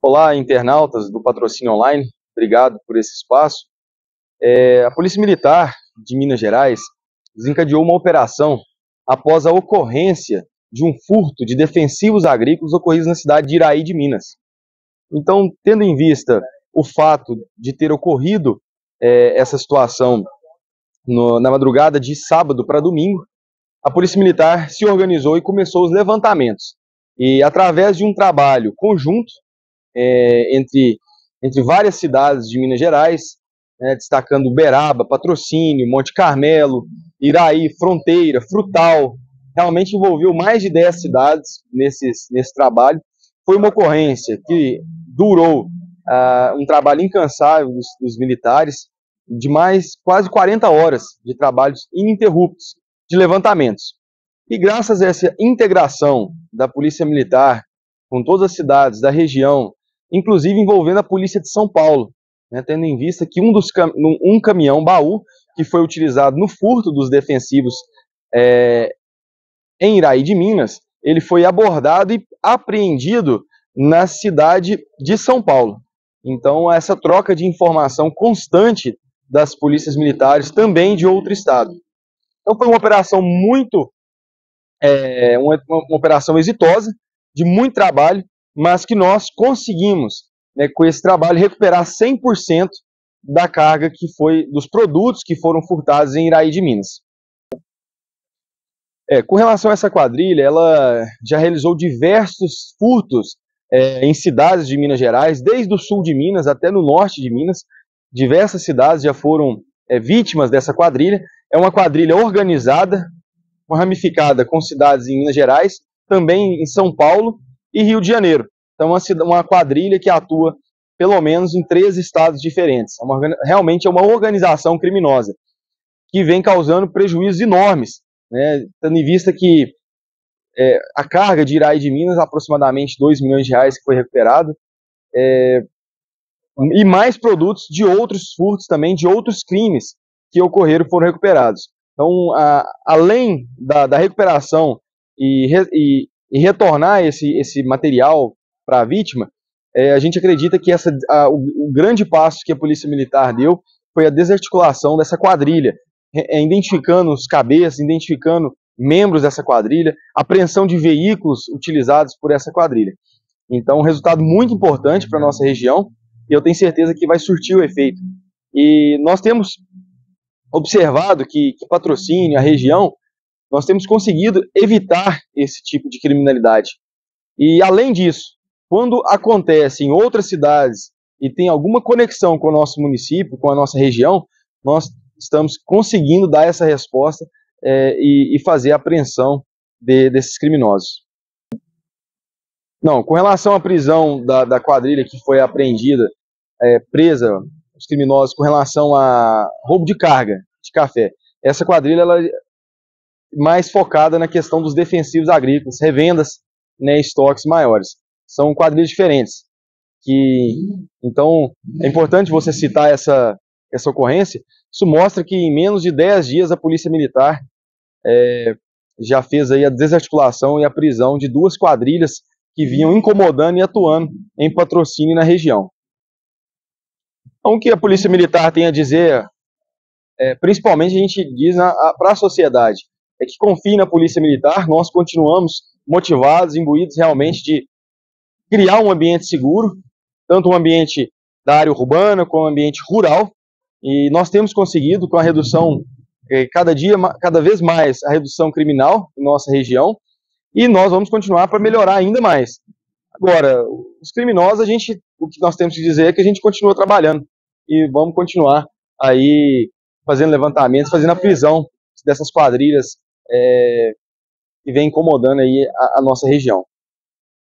Olá, internautas do Patrocínio Online, obrigado por esse espaço. A Polícia Militar de Minas Gerais desencadeou uma operação após a ocorrência de um furto de defensivos agrícolas ocorridos na cidade de Iraí de Minas. Então, tendo em vista o fato de ter ocorrido essa situação na madrugada de sábado para domingo, a Polícia Militar se organizou e começou os levantamentos. E através de um trabalho conjunto, entre várias cidades de Minas Gerais, destacando Uberaba, Patrocínio, Monte Carmelo, Iraí, Fronteira, Frutal. Realmente envolveu mais de 10 cidades nesse trabalho. Foi uma ocorrência que durou um trabalho incansável dos militares, de quase 40 horas de trabalhos ininterruptos de levantamentos. E graças a essa integração da Polícia Militar com todas as cidades da região, inclusive envolvendo a Polícia de São Paulo, tendo em vista que um caminhão-baú que foi utilizado no furto dos defensivos em Iraí de Minas, ele foi abordado e apreendido na cidade de São Paulo. Então, essa troca de informação constante das polícias militares também de outro estado. Então, foi uma operação uma operação exitosa, de muito trabalho, mas que nós conseguimos, com esse trabalho, recuperar 100% da carga que foi, dos produtos que foram furtados em Iraí de Minas. Com relação a essa quadrilha, ela já realizou diversos furtos em cidades de Minas Gerais, desde o sul de Minas até no norte de Minas. Diversas cidades já foram vítimas dessa quadrilha. É uma quadrilha organizada, ramificada com cidades em Minas Gerais, também em São Paulo e Rio de Janeiro. Então, uma quadrilha que atua pelo menos em 3 estados diferentes. Realmente é uma organização criminosa que vem causando prejuízos enormes, tendo em vista que a carga de Iraí de Minas, aproximadamente R$2 milhões que foi recuperado, e mais produtos de outros furtos também, de outros crimes que ocorreram, foram recuperados. Então, além da recuperação e retornar esse material para a vítima, a gente acredita que o grande passo que a Polícia Militar deu foi a desarticulação dessa quadrilha, identificando os cabeças, identificando membros dessa quadrilha, apreensão de veículos utilizados por essa quadrilha. Então, um resultado muito importante para a nossa região, e eu tenho certeza que vai surtir o efeito. E nós temos observado que Patrocínio, a região, nós temos conseguido evitar esse tipo de criminalidade. E, além disso, quando acontece em outras cidades e tem alguma conexão com o nosso município, com a nossa região, nós estamos conseguindo dar essa resposta e fazer a apreensão desses criminosos. Não, com relação à prisão da quadrilha que foi apreendida, presa, os criminosos, com relação a roubo de carga de café, essa quadrilha ela é mais focada na questão dos defensivos agrícolas, revendas, estoques maiores. São quadrilhas diferentes. Então, é importante você citar essa ocorrência. Isso mostra que em menos de 10 dias a Polícia Militar já fez aí a desarticulação e a prisão de 2 quadrilhas que vinham incomodando e atuando em Patrocínio na região. Então, o que a Polícia Militar tem a dizer, principalmente a gente diz para a sociedade, é que confie na Polícia Militar. Nós continuamos motivados, imbuídos realmente de criar um ambiente seguro, tanto um ambiente da área urbana como um ambiente rural, e nós temos conseguido, com a redução, cada vez mais, a redução criminal em nossa região, e nós vamos continuar para melhorar ainda mais. Agora, os criminosos, o que nós temos que dizer é que a gente continua trabalhando, e vamos continuar aí fazendo levantamentos, fazendo a prisão dessas quadrilhas que vem incomodando aí a nossa região.